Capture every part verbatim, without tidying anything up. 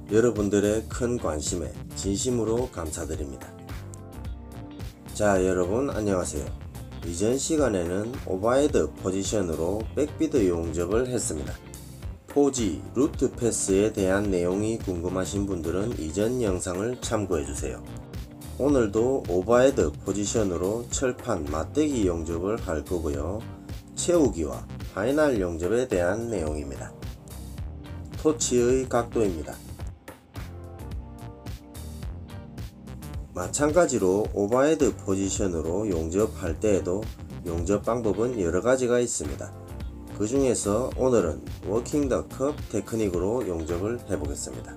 여러분들의 큰 관심에 진심으로 감사드립니다. 자, 여러분 안녕하세요. 이전 시간에는 오버헤드 포지션으로 백비드 용접을 했습니다. 포지, 루트 패스에 대한 내용이 궁금하신 분들은 이전 영상을 참고해주세요. 오늘도 오버헤드 포지션으로 철판 맞대기 용접을 할 거고요. 채우기와 파이널 용접에 대한 내용입니다. 토치의 각도입니다. 마찬가지로 오버헤드 포지션으로 용접할 때에도 용접 방법은 여러가지가 있습니다. 그 중에서 오늘은 워킹 더 컵 테크닉으로 용접을 해보겠습니다.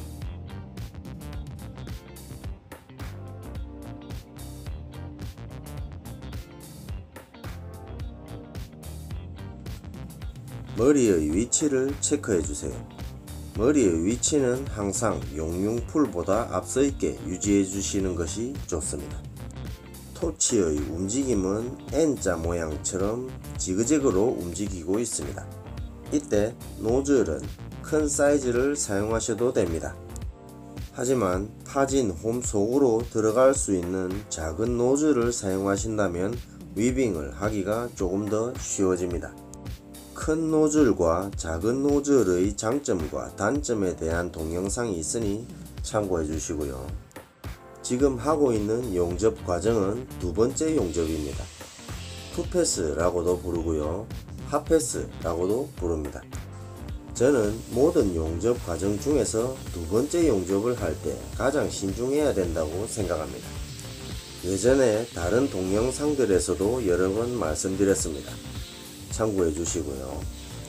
머리의 위치를 체크해 주세요. 머리의 위치는 항상 용융풀보다 앞서 있게 유지해 주시는 것이 좋습니다. 토치의 움직임은 N자 모양처럼 지그재그로 움직이고 있습니다. 이때 노즐은 큰 사이즈를 사용하셔도 됩니다. 하지만 파진 홈 속으로 들어갈 수 있는 작은 노즐을 사용하신다면 위빙을 하기가 조금 더 쉬워집니다. 큰 노즐과 작은 노즐의 장점과 단점에 대한 동영상이 있으니 참고해 주시고요. 지금 하고 있는 용접 과정은 두 번째 용접입니다. 투패스라고도 부르고요. 핫패스라고도 부릅니다. 저는 모든 용접 과정 중에서 두 번째 용접을 할 때 가장 신중해야 된다고 생각합니다. 예전에 다른 동영상들에서도 여러 번 말씀드렸습니다. 참고해 주시고요.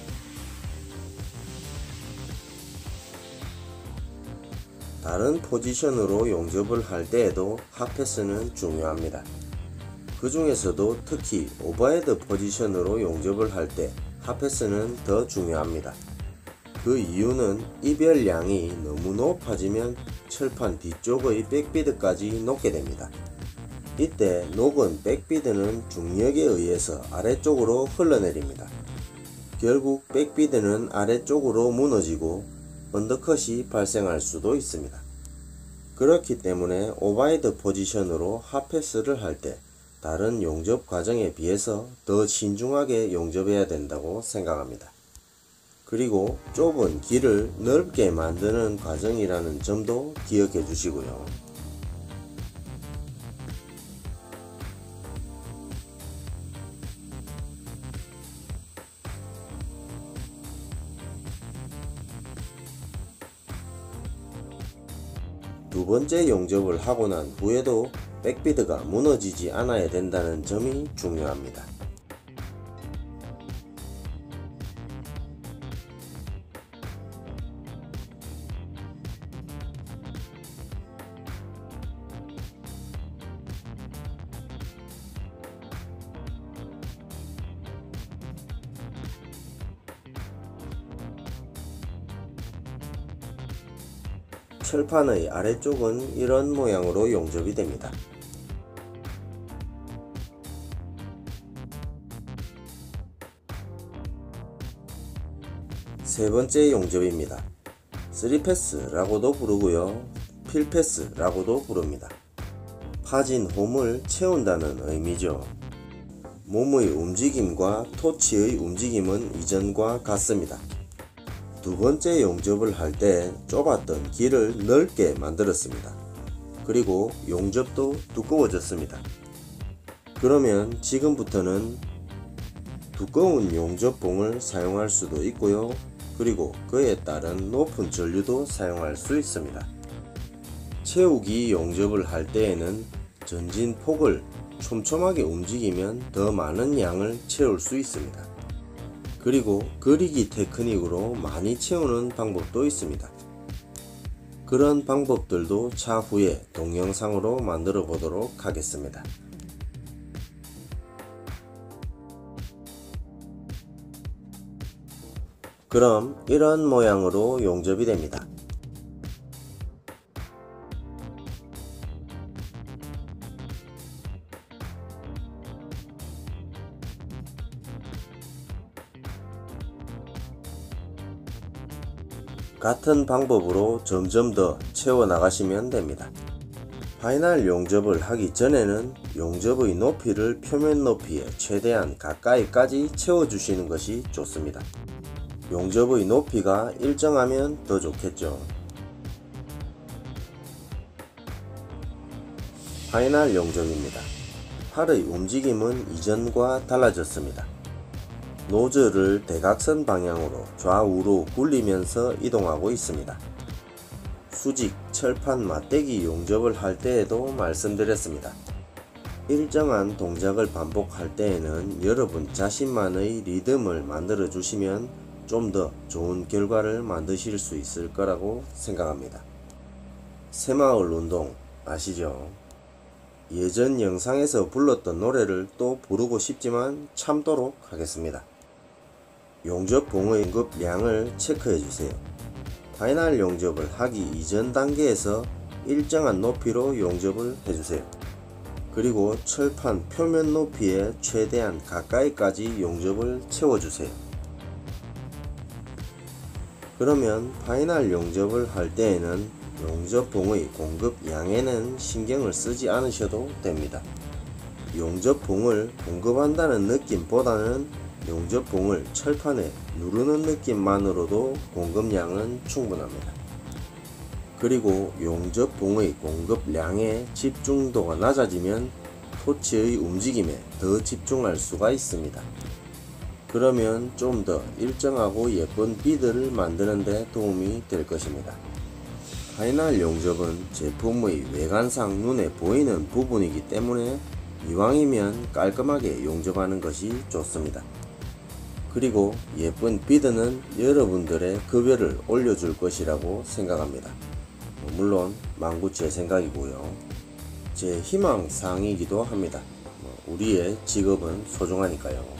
다른 포지션으로 용접을 할 때에도 핫패스는 중요합니다. 그 중에서도 특히 오버헤드 포지션으로 용접을 할 때 핫패스는 더 중요합니다. 그 이유는 이별량이 너무 높아지면 철판 뒤쪽의 백비드까지 녹게 됩니다. 이때 녹은 백비드는 중력에 의해서 아래쪽으로 흘러내립니다. 결국 백비드는 아래쪽으로 무너지고 언더컷이 발생할 수도 있습니다. 그렇기 때문에 오버헤드 포지션으로 핫패스를 할 때 다른 용접 과정에 비해서 더 신중하게 용접해야 된다고 생각합니다. 그리고 좁은 길을 넓게 만드는 과정이라는 점도 기억해 주시고요. 두 번째 용접을 하고 난 후에도 백비드가 무너지지 않아야 된다는 점이 중요합니다. 철판의 아래쪽은 이런 모양으로 용접이 됩니다. 세 번째 용접입니다. 쓰리 패스라고도 부르고요. 필 패스라고도 부릅니다. 파진 홈을 채운다는 의미죠. 몸의 움직임과 토치의 움직임은 이전과 같습니다. 두 번째 용접을 할 때 좁았던 길을 넓게 만들었습니다. 그리고 용접도 두꺼워졌습니다. 그러면 지금부터는 두꺼운 용접봉을 사용할 수도 있고요. 그리고 그에 따른 높은 전류도 사용할 수 있습니다. 채우기 용접을 할 때에는 전진 폭을 촘촘하게 움직이면 더 많은 양을 채울 수 있습니다. 그리고 그리기 테크닉으로 많이 채우는 방법도 있습니다. 그런 방법들도 차후에 동영상으로 만들어 보도록 하겠습니다. 그럼 이런 모양으로 용접이 됩니다. 같은 방법으로 점점 더 채워 나가시면 됩니다. 파이널 용접을 하기 전에는 용접의 높이를 표면 높이에 최대한 가까이까지 채워주시는 것이 좋습니다. 용접의 높이가 일정하면 더 좋겠죠. 파이널 용접입니다. 팔의 움직임은 이전과 달라졌습니다. 노즐을 대각선 방향으로 좌우로 굴리면서 이동하고 있습니다. 수직, 철판 맞대기 용접을 할 때에도 말씀드렸습니다. 일정한 동작을 반복할 때에는 여러분 자신만의 리듬을 만들어 주시면 좀 더 좋은 결과를 만드실 수 있을 거라고 생각합니다. 새마을 운동 아시죠? 예전 영상에서 불렀던 노래를 또 부르고 싶지만 참도록 하겠습니다. 용접봉의 공급량을 체크해 주세요. 파이널 용접을 하기 이전 단계에서 일정한 높이로 용접을 해주세요. 그리고 철판 표면 높이에 최대한 가까이까지 용접을 채워주세요. 그러면 파이널 용접을 할 때에는 용접봉의 공급량에는 신경을 쓰지 않으셔도 됩니다. 용접봉을 공급한다는 느낌보다는 용접봉을 철판에 누르는 느낌만으로도 공급량은 충분합니다. 그리고 용접봉의 공급량의 집중도가 낮아지면 토치의 움직임에 더 집중할 수가 있습니다. 그러면 좀 더 일정하고 예쁜 비드를 만드는 데 도움이 될 것입니다. 파이널 용접은 제품의 외관상 눈에 보이는 부분이기 때문에 이왕이면 깔끔하게 용접하는 것이 좋습니다. 그리고 예쁜 비드는 여러분들의 급여를 올려줄 것이라고 생각합니다. 물론 만구 제 생각이고요. 제 희망사항이기도 합니다. 우리의 직업은 소중하니까요.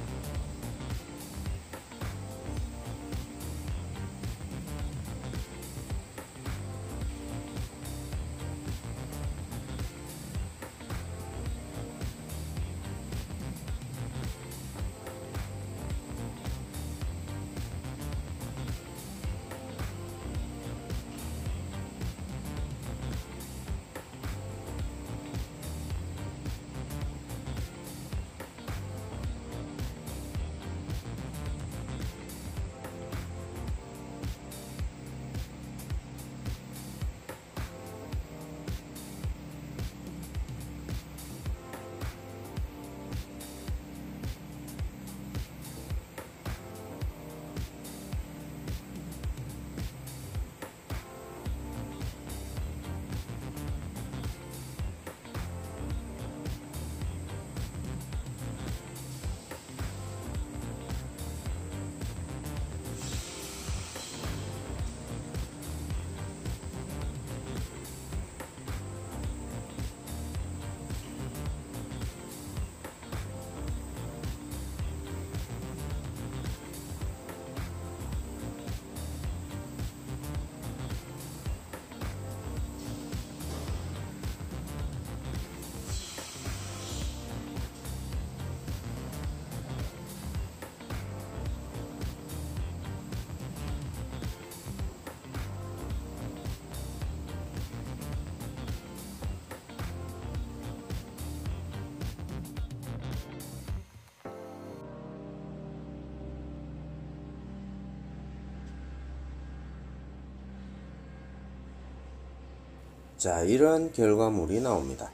자, 이러한 결과물이 나옵니다.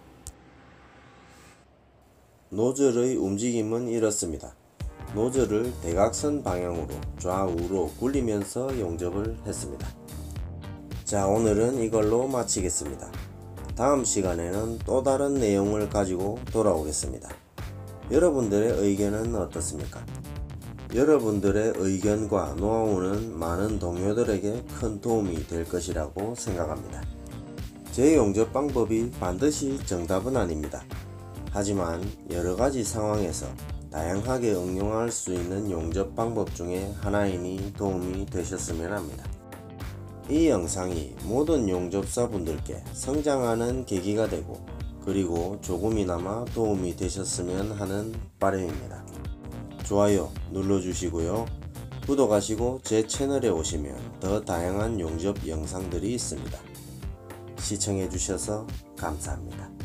노즐의 움직임은 이렇습니다. 노즐을 대각선 방향으로 좌우로 굴리면서 용접을 했습니다. 자, 오늘은 이걸로 마치겠습니다. 다음 시간에는 또 다른 내용을 가지고 돌아오겠습니다. 여러분들의 의견은 어떻습니까? 여러분들의 의견과 노하우는 많은 동료들에게 큰 도움이 될 것이라고 생각합니다. 제 용접 방법이 반드시 정답은 아닙니다. 하지만 여러가지 상황에서 다양하게 응용할 수 있는 용접 방법 중에 하나이니 도움이 되셨으면 합니다. 이 영상이 모든 용접사분들께 성장하는 계기가 되고 그리고 조금이나마 도움이 되셨으면 하는 바람입니다. 좋아요 눌러주시고요. 구독하시고 제 채널에 오시면 더 다양한 용접 영상들이 있습니다. 시청해 주셔서 감사합니다.